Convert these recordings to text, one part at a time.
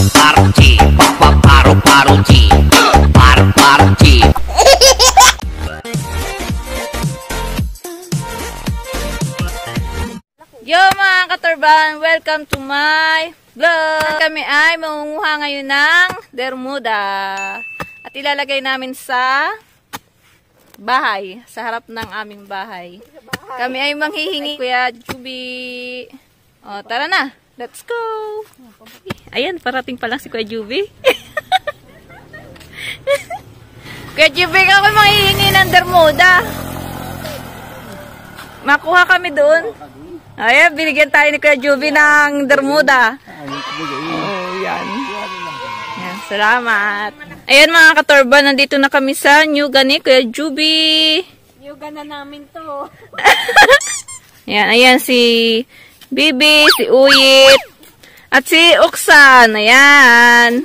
Paru-paru-ci, paru-paru-ci, paru-paru-ci. Yo mga katurban, welcome to my vlog. Kami ay mangunguha ngayon ng Bermuda. At ilalagay namin sa bahay, sa harap ng aming bahay. Kami ay manghihingi, Kuya Juby. O, tara na. Let's go. Ayan, parating pa lang si Kuya Juby. Kuya Juby, ako manghihingi ng Bermuda. Makuha kami doon. Ayan, binigyan tayo ni Kuya Juby ng Bermuda. Oh, yan. Yan, salamat. Ayan mga katorba, nandito na kami sa Nyuga ni Kuya Juby. Nyuga na namin to. Ayan, ayan si Bibi, si Uyit, at si Oksan. Ayan.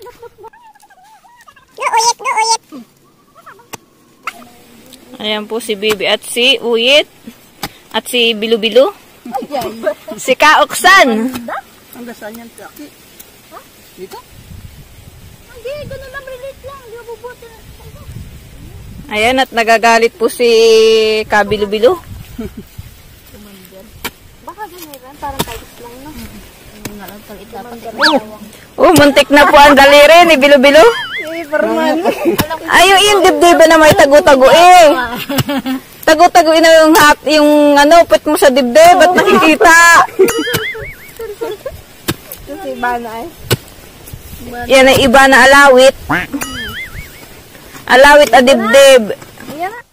Ayan po si Bibi at si Uyit. At si Bilu-Bilu. Si Ka-Oksan. Ang gasaan yan, Taki. Ha? Dito? Hindi, gano'n lang, relate lang. Hindi mabubuti na. Ayan, at nagagalit po si Ka-Bilu-Bilu. Baka gano'n, parang talis lang, no? Oh, muntik na po ang daliri ni Bilu-Bilu. Ay, yung dibdib na may tago-tago eh. Tago-taguin na yung ano, put mo sa dibdib at nakikita. Kasi iba na eh. Yan ay iba na alawit. Alawit a dibdib. Ayan na.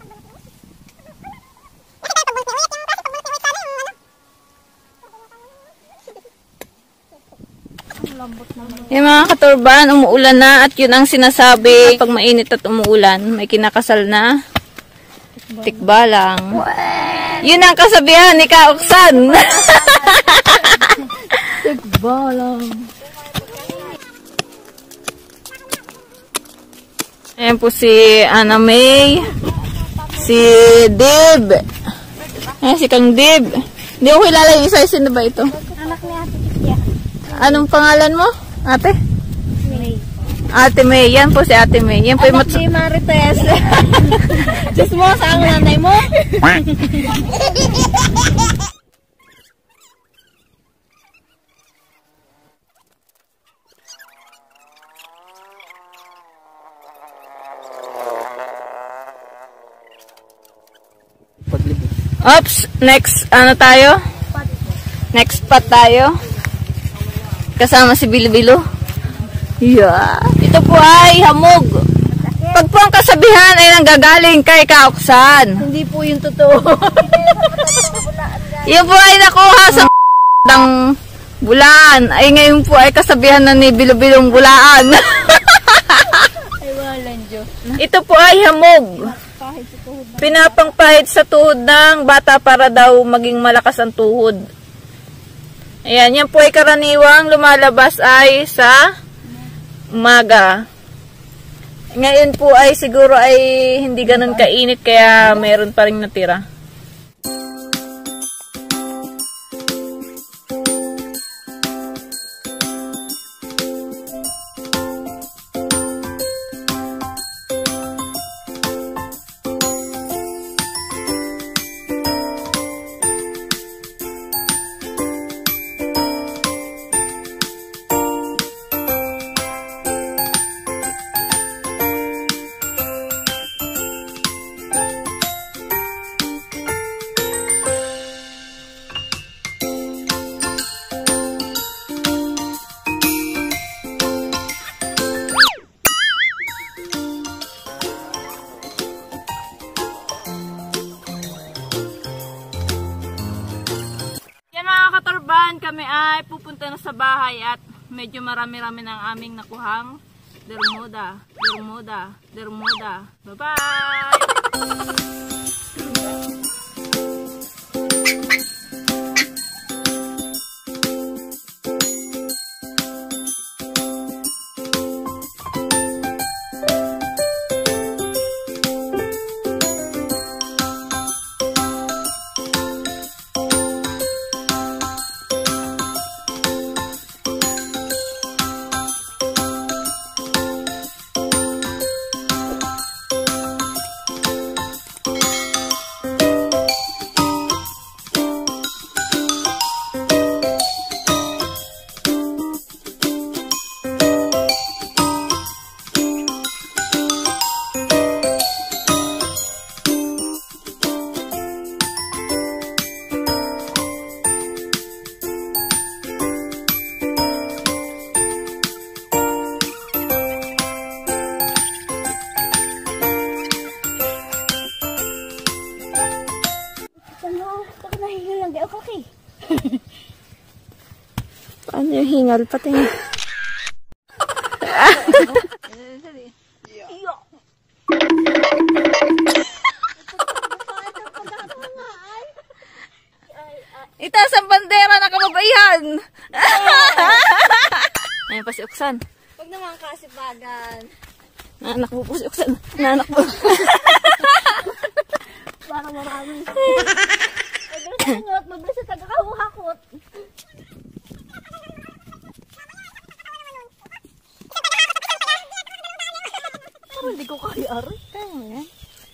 Yung mga katurban, umuulan na at yun ang sinasabi pag mainit at umuulan, may kinakasal na tikbalang. Yun ang kasabihan ni Ka-Oksan. Tikbalang. Ayan po si Ana May, si Dib. Ayan si Kang Dib. Hindi ko kilala yung isa. Sino ba ito? Anak ni Ate Kikya. Anong pangalan mo, ate? May. Ate May. Yan po si Ate May. Yan po yung Anak ni Marites. Diyos mo, saan ang nanay mo? Oops, next ano tayo? Next spot tayo. Kasama si Bilu-Bilu. Yeah. Ito po ay hamog. Pag po ang kasabihan ay nanggagaling kay Ka-Oksan. Hindi po yung totoo. Yun po ay nakuha sa ng bulaan. Ay ngayon po ay kasabihan na ni Bilu-Bilong bulaan. Ay, walang Diyos. Ito po ay hamog. Pinapangpahid sa tuhod ng bata para daw maging malakas ang tuhod. Ayan, yan po ay karaniwang lumalabas ay sa umaga. Ngayon po ay siguro ay hindi ganun kainit kaya mayroon pa rin natira. Kami ay pupunta na sa bahay at medyo marami-rami ng aming nakuhang Bermuda. Bermuda. Bermuda. Bye-bye! Mahal pati nga. Itaas ang bandera na kababayan! Ayun pa si Oksan. Huwag naman kasipagan. Naanak mo po si Oksan. Naanak mo. Para marami. Mabilis sa tagakahukot. Pero hindi ko kaya aray. Kaya mo yan.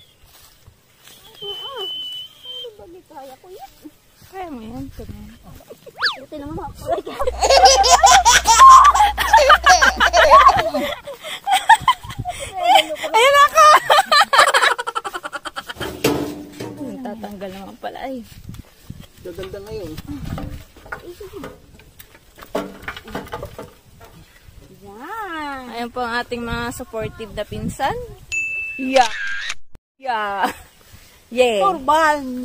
Ano ba di kaya ko yan? Kaya mo yan. Buti naman ako. Ayun ako! Tatanggal naman pala ay. Gaganda ngayon. Yan. Ayun po ang ating mga supportive na pinsan. Yeah! Yeah! Yeah! Turban.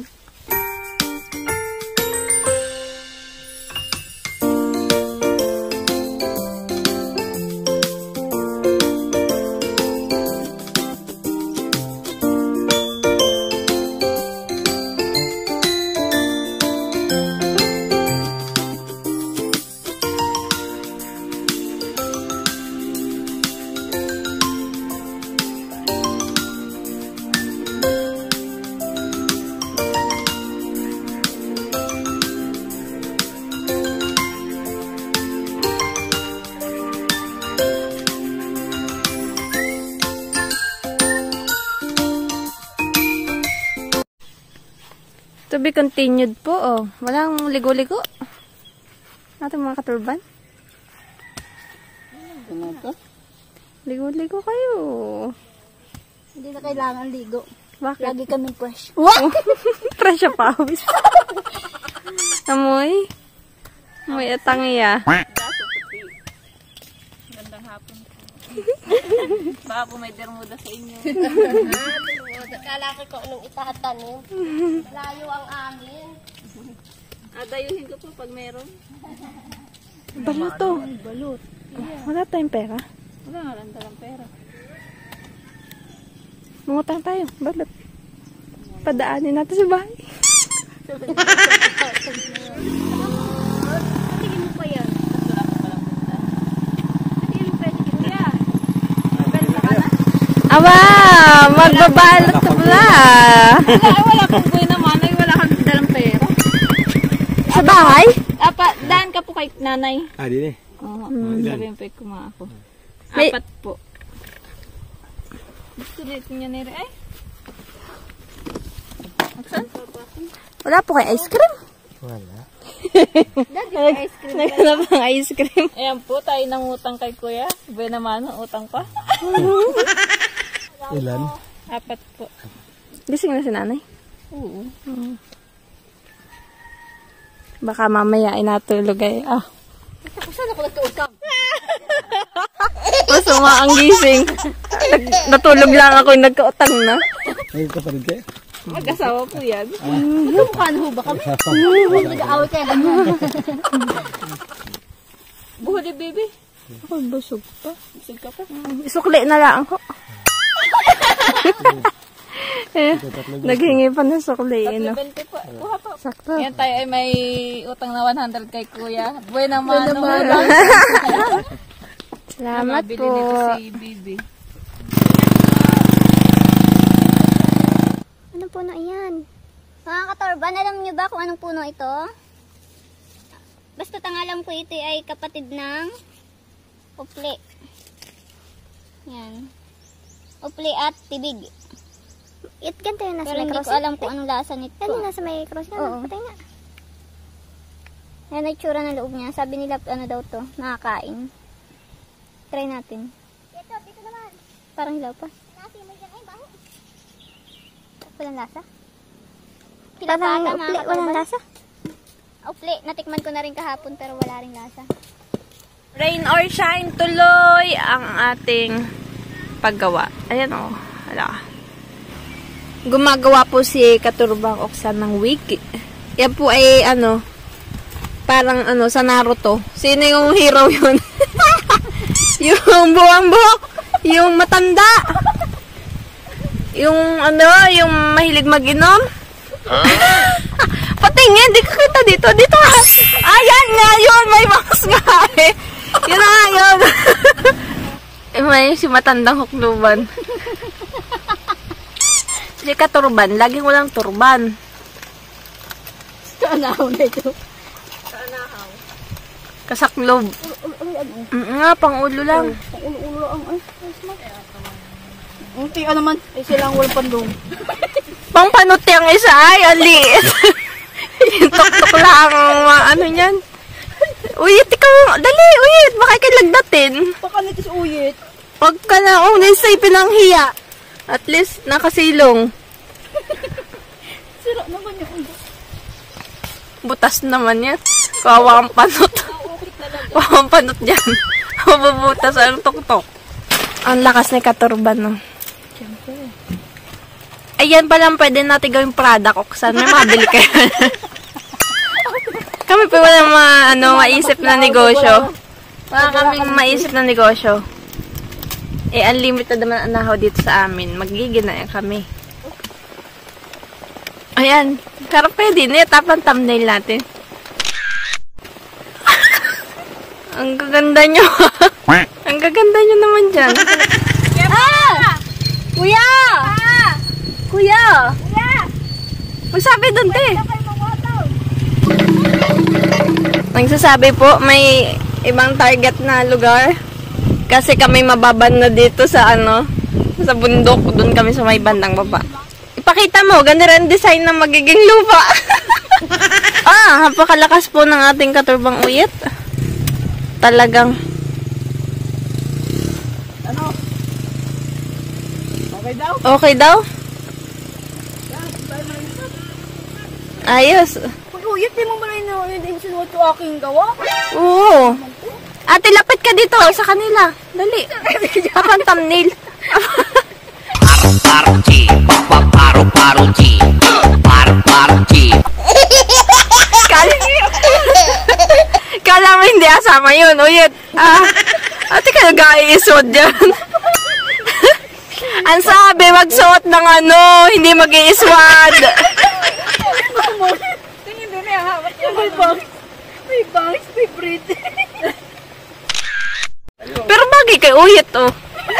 To be continued po, oh. Walang ligo-ligo. Ating mga katurban. Ano to? Ligo-ligo kayo. Hindi na kailangan ligo. Bakit? Lagi kami fresh. What? Fresh pa pawis. Amoy. Amoy atangiya. Gandang hapon po. Baka po may dermuda sa inyo. Kala ko kung anong itatanim. Layo ang amin. Adayuhin ko po pag meron. Balot to. Balot. Wala tayong pera. Wala nga lang dalang pera. Mungutang tayo. Balot. Padaanin natin sa bahay. Patigin mo pa yan. Wala ko palang punta. Patigin mo pwede kita. Aba! Magbabalot ka pala! Wala kang buhay naman. Ay, wala kang dalang pera. Sa bahay? Daan ka po kay nanay. Ah, di eh. Oo. Sabihin po kuma ako. May- 4 po. Gusto dito niya nire. Ay! Aksan? Wala po kay ice cream. Wala. Ice cream. Naghanap ng ice cream. Ayan po, tayo nangutang kay kuya. Buwan naman, utang pa. Ilan? 4 po. Gising na si nanay? Oo. Baka mamaya ay natulog ay. Ah. Saan ako nagtuutang? Masama ang gising. Natulog lang ako yung nagkautang na. Ay, kapatid kayo? Mag-asawa po yan. Mukha na ho ba kami? Nag-aaway kayo ganyan. Buhuli, baby. Ako busog pa. Busog ka pa. Isukli na lang ako. Naghingi pa ng sukli. 20 po. Kuha po. Sakto. Yan tayo ay may utang na 100 kay kuya. Buhay naman. Salamat Bili po. nito si Bibi. Ano puno yan? Mga katorban, alam niyo ba kung anong puno ito? Basta ang alam ko ito ay kapatid ng upli. Yan. Upli at tibig. Ganito yun nasa Pero may hindi cross. ko alam kung anong lasa nito. Yan yung nasa may cross. Yan, Oo. patay nga. Yan ang itsura ng loob niya. Sabi nila, ano daw to, nakakain. Try natin. Dito naman. Parang hilaw pa. Nasi mo dyan. Ay, baho. Walang lasa? Parang Pinapata, upli, mga walang katorban. lasa? Upli. Natikman ko na rin kahapon pero wala ring lasa. Rain or shine, tuloy ang ating paggawa. Ayan o. Wala. Gumagawa po si Katurbang Oksan ng wig. Yan po ay ano, Parang ano, sa Naruto. Sino yung hero yun? Yung buwang buhok. Yung matanda. Yung ano, yung mahilig mag-inom. Patingin, di ka kita dito. Dito ka. Ayan nga yun, may bangs nga eh. Yun na nga yun. May si matandang hukluban. Si katurban, laging walang turban. Kaanahaw na ito. Kasaklob. Nga, pang ulo lang. Ulo ang ay. Unti naman. Ay silang walang pandong. Pang panuti ang isa ay, aliit. Yung tok-tok lang, ano yan. Uyit, ikaw, dali, uyit, baka ikilagdatin. Pakanitis uyit. Pagka na, sa pinanghiya. At least, nakasilong. Sira naman yung ulo. Butas naman yan. Kawawa ang panot. Kawawa ang panot dyan. Mabubutas ang tok-tok. Ang lakas ni katurban, no? Siyempre. Ayan pa lang pwede natin gawing product. Oksan, may mabili kayo. Kami pa wala maisip na negosyo. Wala kaming maisip na negosyo. Eh, unlimited naman ang nahaw dito sa amin. Magiginayan kami. Ayan. Pero pwede na. Tapang thumbnail natin. Ang gaganda nyo. Ang gaganda nyo naman dyan. Ah! Kuya! Kuya! Magsabi dun, te. Nagsasabi po, may ibang target na lugar. Kasi kami mababan na dito sa sa bundok. Doon kami sa may bandang baba. Ipakita mo, ganda rin design na magiging lupa. Napakalakas po ng ating katurbang uyit. Talagang. Ano? Okay daw? Okay daw? Ayos. Uy, uyit, di mo ba yung sinuot yung aking gawa? Oo. Ate, lapit ka dito sa kanila. Dali. Kapang thumbnail. Paru-paru-chi, paru-paru-chi, paru-paru-chi. Kala mo hindi asama yun. Uyit. Ate ka nag-iisod dyan. Ang sabi, magsuot ng hindi mag-iiswad. Tingin doon yung hawak niya. May bangs. May bangs, may breed. Pero bagay kay uyit, oh.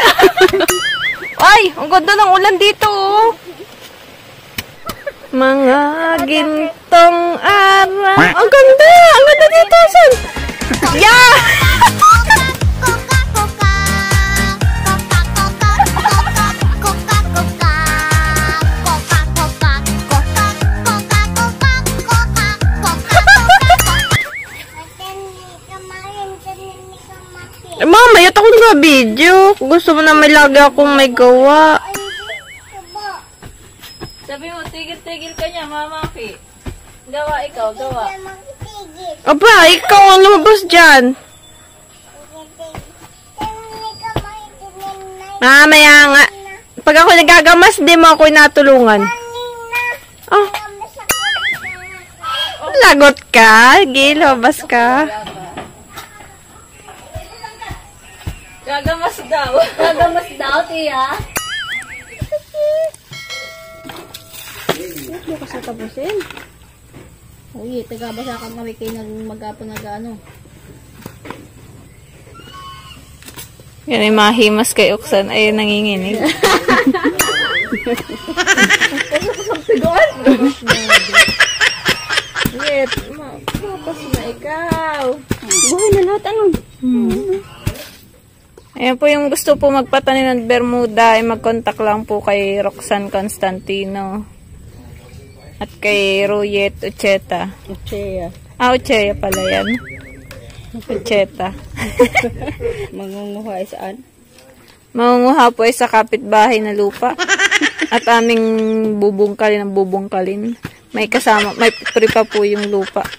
Ay, ang ganda ng ulan dito, oh. Mga gintong araw. Ang ganda! Ang ganda dito, son! Yeah! Mamaya ako nag-video. Gusto mo na may lagi akong may gawa. Sabi mo, tigil-tigil ka niya, Mama Fi. Gawa ikaw, gawa. Aba, ikaw ang lumabas dyan. Mamaya nga. Pag ako nagagamas, di mo ako natulungan. Oh. Lagot ka. Gil, lumabas ka. Gagamas daw. Gagamas daw, tiya. Huwag mo kasi tapusin. Uy, tagabasa ka kami kayo mag-apon nag-ano. Yan ay mahimas kay Oksan. Ay, nanginginig. Wait, tapos na ikaw. Buhay na lahat, ano? Ayan po yung gusto po magpatanim ng Bermuda ay mag-contact lang po kay Roxanne Constantino at kay Ruyet Ucheta. Uchea. Uchea pala yan. Ucheta. Mangunguha ay saan? Mangunguha po ay sa kapitbahay na lupa at aming bubungkalin ang bubungkalin. May kasama, may free pa po yung lupa.